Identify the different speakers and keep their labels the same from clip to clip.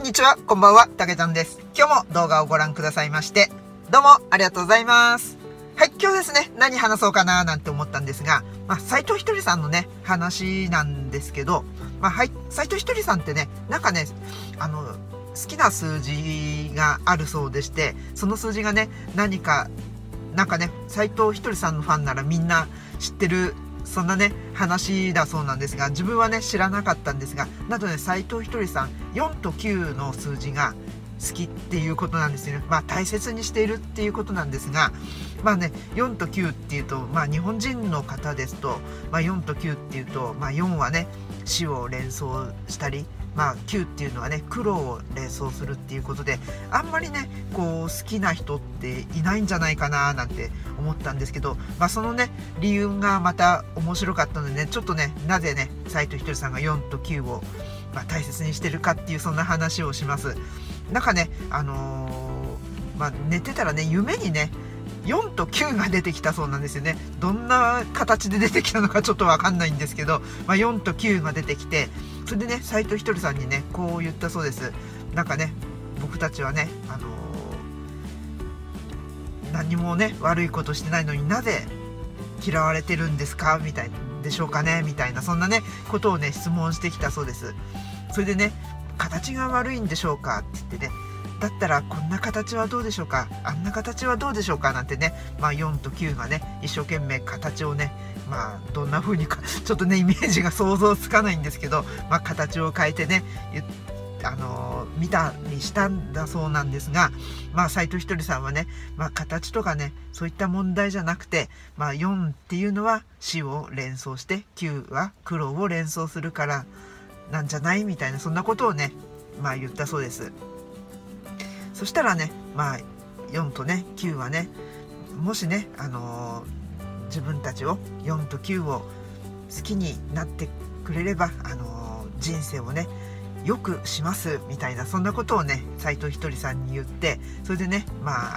Speaker 1: にちは、こんばんは、たけちゃんです。今日も動画をご覧くださいまして、どうもありがとうございます。はい、今日ですね、何話そうかななんて思ったんですが、斉藤ひとりさんのね、話なんですけど、斉藤ひとりさんってね、なんかね、好きな数字があるそうでして、その数字がね、なんかね、斉藤ひとりさんのファンならみんな知ってる、そんなね、話だそうなんですが、自分はね、知らなかったんですが、なんとね、斉藤ひとりさん、4と9の数字が好きっていうことなんですよね。大切にしているっていうことなんですが、4と9っていうと、日本人の方ですと、4と9っていうと、4はね、死を連想したり、9っていうのはね、苦労を連想するっていうことで、あんまりね、好きな人っていないんじゃないかななんて思ったんですけど、そのね、理由がまた面白かったのでね、ちょっとね、なぜね、斉藤ひとりさんが4と9を、大切にしてるかっていう、そんな話をします。なんかね、寝てたらね、夢にね、4と9が出てきたそうなんですよね。どんな形で出てきたのかちょっとわかんないんですけど、4と9が出てきて、それでね、斉藤ひとりさんにね、こう言ったそうです。なんかね、僕たちはね、何もね、悪いことしてないのになぜ嫌われてるんですかみたいでしょうかねみたいな、そんなね、ことをね、質問してきたそうです。それでね、形が悪いんでしょうかって言ってね、だったらこんな形はどうでしょうか、あんな形はどうでしょうかなんてね、4と9がね、一生懸命形をね、どんな風にかちょっとね、イメージが想像つかないんですけど、形を変えてね、見たりしたんだそうなんですが、斉藤ひとりさんはね、形とかね、そういった問題じゃなくて、4っていうのは死を連想して、9は苦労を連想するからなんじゃないみたいな、そんなことをね、言ったそうです。そしたらね、4とね、9はね、もしね、自分たちを4と9を好きになってくれれば、人生をね、よくしますみたいな、そんなことをね、斉藤ひとりさんに言って、それでね、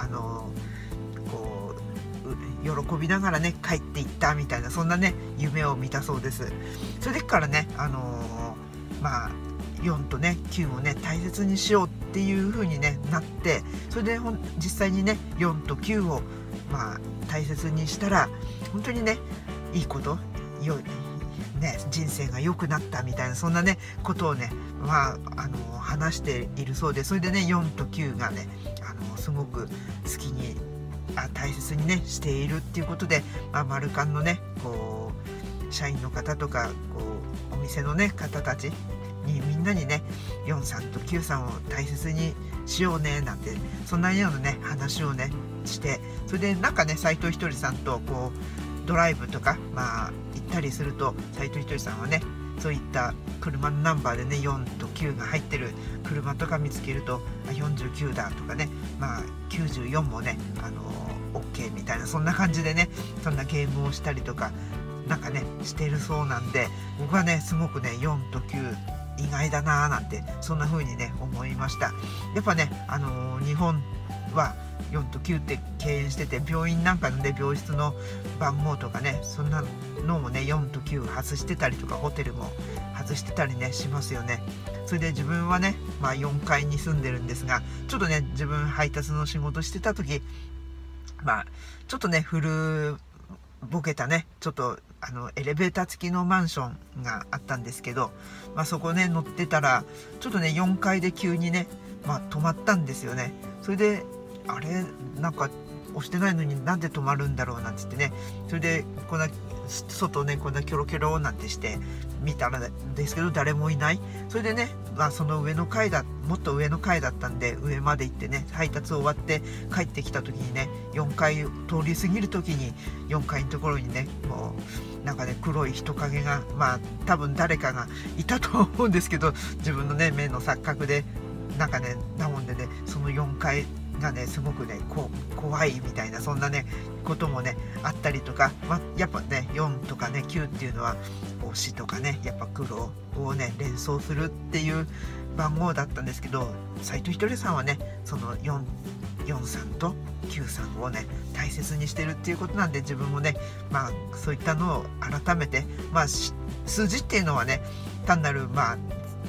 Speaker 1: 喜びながらね、帰っていったみたいな、そんなね、夢を見たそうです。それからね、4とね、9をね、大切にしようっていう風にね、なって、それで実際にね、4と9を大切にしたら、本当にね、いいこと、人生が良くなったみたいな、そんなね、ことをね、話しているそうで、それでね、4と9がね、すごく好きに、大切にね、しているっていうことで、マルカンのね、社員の方とか、お店のね、方たちに、みんなにね、4さんと9さんを大切にしようね、なんて、そんなようなね、話をね、して、それでなんかね、斉藤ひとりさんと、ドライブとか、行ったりすると、斉藤ひとりさんはね、そういった車のナンバーでね、4と9が入ってる車とか見つけると、49だとかね、94もね、OK みたいな、そんな感じでね、そんなゲームをしたりとか、なんかね、してるそうなんで、僕はね、すごくね、4と9、意外だなーなんて、そんな風にね、思いました。やっぱね、日本は4と9って敬遠してて、病院なんかのね、病室の番号とかね、そんなのもね、4と9外してたりとか、ホテルも外してたりね、しますよね。それで自分はね、4階に住んでるんですが、ちょっとね、自分配達の仕事してた時、ちょっとね、古ぼけたね、ちょっとエレベーター付きのマンションがあったんですけど、そこね、乗ってたら、ちょっとね、4階で急にね、止まったんですよね。それで、あれ、なんか押してないのになんで止まるんだろうなんて言ってね、それでこんな外ね、こんなキョロキョロなんてして見たらですけど、誰もいない。それでね、その上の階もっと上の階だったんで、上まで行ってね、配達終わって帰ってきた時にね、4階通り過ぎる時に、4階のところにね、なんかね、黒い人影が、多分誰かがいたと思うんですけど、自分のね、目の錯覚で、なんかね、なもんでね、その4階がね、すごくね、怖いみたいな、そんなね、こともね、あったりとか、やっぱね、4とかね、9っていうのは、死とかね、やっぱ苦労をね、連想するっていう番号だったんですけど、斉藤ひとりさんはね、その4さんと9さんをね、大切にしてるっていうことなんで、自分もね、そういったのを改めて、数字っていうのはね、単なる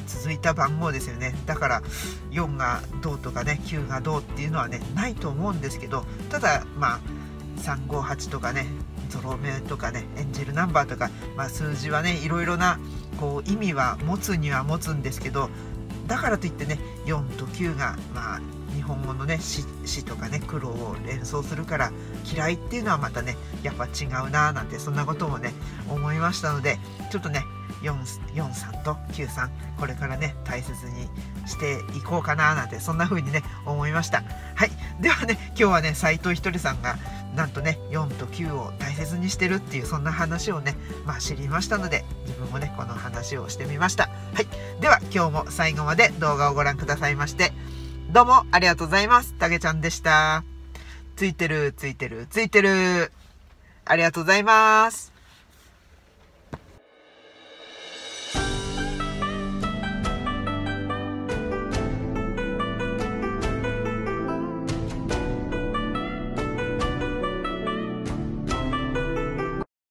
Speaker 1: 続いた番号ですよね。だから4がどうとかね9がどうっていうのはねないと思うんですけど、ただ358とかねゾロ目とかねエンジェルナンバーとか、数字はねいろいろなこう意味は持つには持つんですけど、だからといってね4と9が日本語のね死とかね苦労を連想するから嫌いっていうのはまたねやっぱ違うななんて、そんなこともね思いましたので、ちょっとね43と93これからね大切にしていこうかななんて、そんな風にね思いました。はい、ではね今日はね斉藤ひとりさんがなんとね4と9を大切にしてるっていうそんな話をね知りましたので、自分もねこの話をしてみました。はい、では今日も最後まで動画をご覧くださいましてどうもありがとうございます。たけちゃんでした。ついてるありがとうございます。